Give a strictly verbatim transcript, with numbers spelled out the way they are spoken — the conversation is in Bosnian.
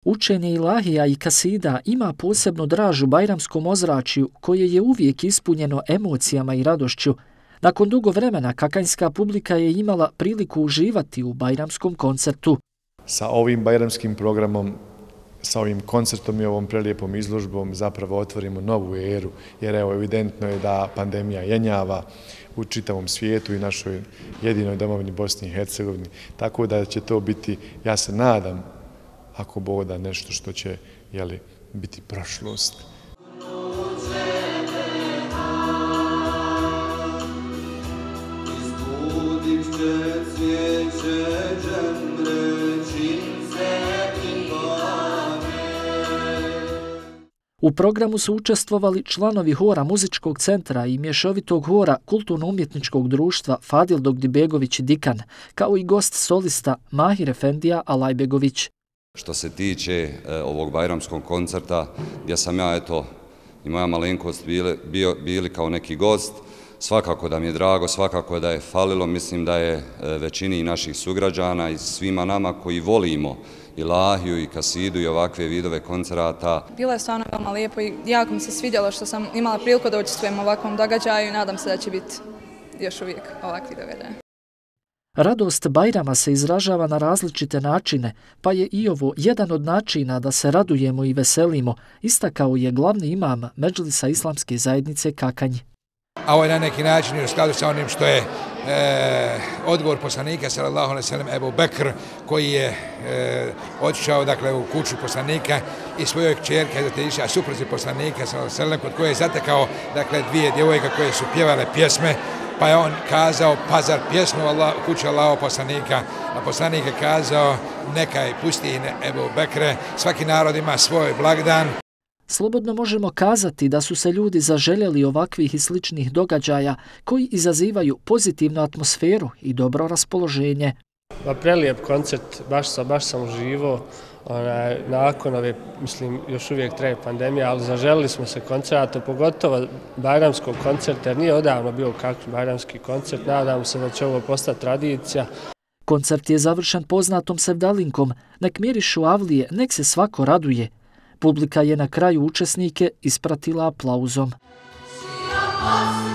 Učenje ilahija i kasida ima posebnu draž u bajramskom ozračju koje je uvijek ispunjeno emocijama i radošću. Nakon dugo vremena kakanjska publika je imala priliku uživati u bajramskom koncertu. Sa ovim bajramskim programom, sa ovim koncertom i ovom prelijepom izložbom zapravo otvorimo novu eru, jer evo evidentno je da pandemija jenjava u čitavom svijetu i našoj jedinoj domovini Bosni i Hercegovini, tako da će to biti, ja se nadam, ako Bog da, nešto što će, jeli, biti prošlost. U programu su učestvovali članovi hora muzičkog centra i mješovitog hora kulturno-umjetničkog društva Fadil Dogdibegović Dikan, kao i gost solista Mahir Efendija Alajbegović. Što se tiče e, ovog bajramskog koncerta, gdje sam ja eto i moja malenkost bili, bio, bili kao neki gost, svakako da mi je drago, svakako da je falilo, mislim da je e, većini naših sugrađana i svima nama koji volimo ilahiju i kasidu i ovakve vidove koncerata. Bilo je stvarno veoma lijepo i jako mi se svidjelo što sam imala priliku da učestvujem u ovakvom događaju i nadam se da će biti još uvijek ovakvi događaji. Radost Bajrama se izražava na različite načine, pa je i ovo jedan od načina da se radujemo i veselimo, istakao je glavni imam Medžlisa Islamske zajednice Kakanj. A ovo je na neki način u skladu sa onim što je e, odgovor poslanika sallallahu alejhi ve sellem Ebu Bekr, koji je e, otišao dakle u kuću poslanika i svojoj kćerke Hazreti a supruzi poslanika sallallahu alejhi ve sellem, kod koje je zatekao dakle dvije djevojke koje su pjevale pjesme, pa je on kazao pazar pjesmu Allah, u kući Allahov poslanika, a poslanik je kazao nekaj pusti Ebu Bekre, svaki narod ima svoj blagdan. Slobodno možemo kazati da su se ljudi zaželjeli ovakvih i sličnih događaja koji izazivaju pozitivnu atmosferu i dobro raspoloženje. Pa prelijep koncert, baš sam, baš sam uživo. Onaj, nakon ove, mislim, još uvijek traje pandemija, ali zaželili smo se koncerta, pogotovo bajramskog koncerta, jer nije odavno bio kakvi bajramski koncert, nadam se da će ovo postati tradicija. Koncert je završen poznatom sevdalinkom, nek mirišu avlije, nek se svako raduje. Publika je na kraju učesnike ispratila aplauzom.